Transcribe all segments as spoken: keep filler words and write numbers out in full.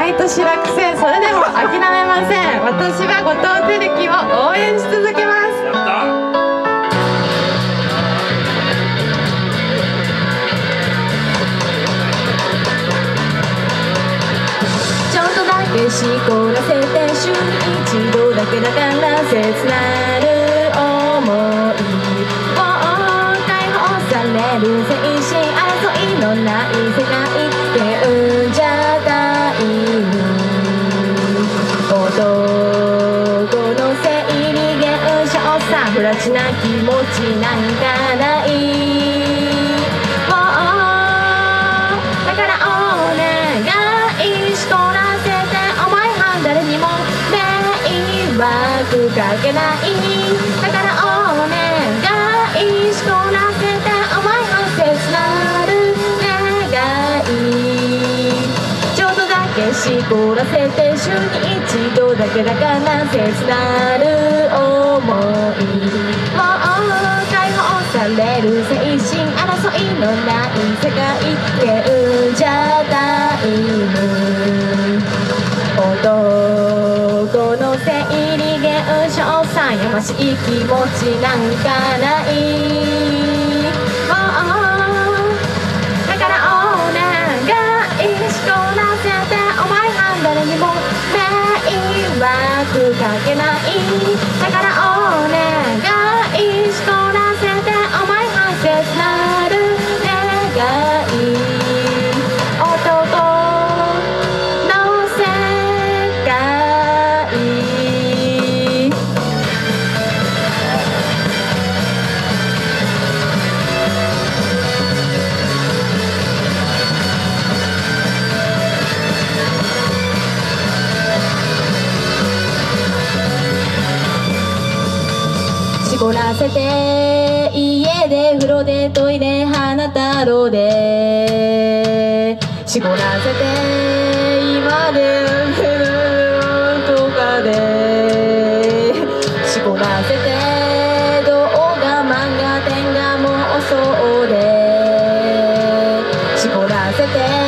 毎年落選、それでも諦めません。私は後藤輝基を応援し続けます。 やった。 ちょっとだけしこらせて週に一度だけだから切なる想いを解放される精神争いのない世界ってんじゃない男の生理現象さ不埒な気持ちなんかないだからお願いしこらせて思いは誰にも迷惑かけないだからお願いしこらせて思いは切なる願いちょっとだけしこらせて週に一度だけだから切なる想いを解放される精神争いのない世界ってんじゃない男の生理現象さやましい気持ちなんかないだからお願いしこらせてお前は誰にも迷惑かけないだからお願いしこらせてお前は切なる願い男の世界絞らせて家で風呂でトイレ花太郎で絞らせて今でとかで絞らせて動画漫画天が妄想で絞らせて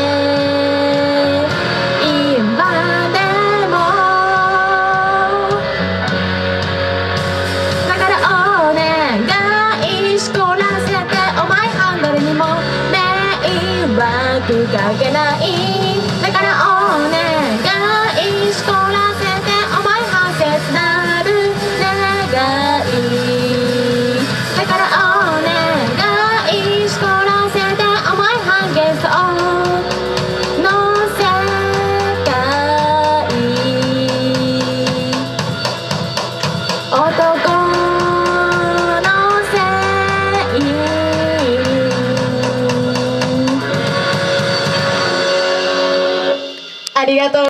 今でもだからお願いしこらせてお前は誰にも迷惑かけないだからお願いしこらせてお前は切なる願いだからお願いしこらせてお前は幻想の世界男のせいありがとう。